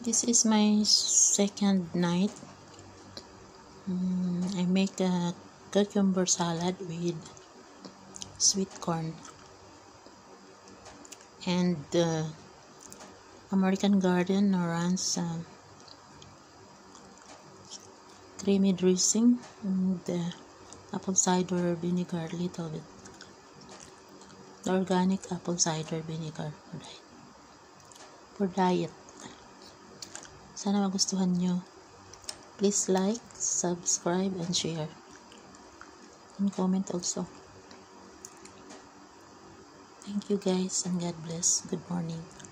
This is my second night. I make a cucumber salad with sweet corn and American Garden runs creamy dressing and apple cider vinegar, little bit. The organic apple cider vinegar for diet. Sana magustuhan nyo. Please like, subscribe, and share. And comment also. Thank you guys and God bless. Good morning.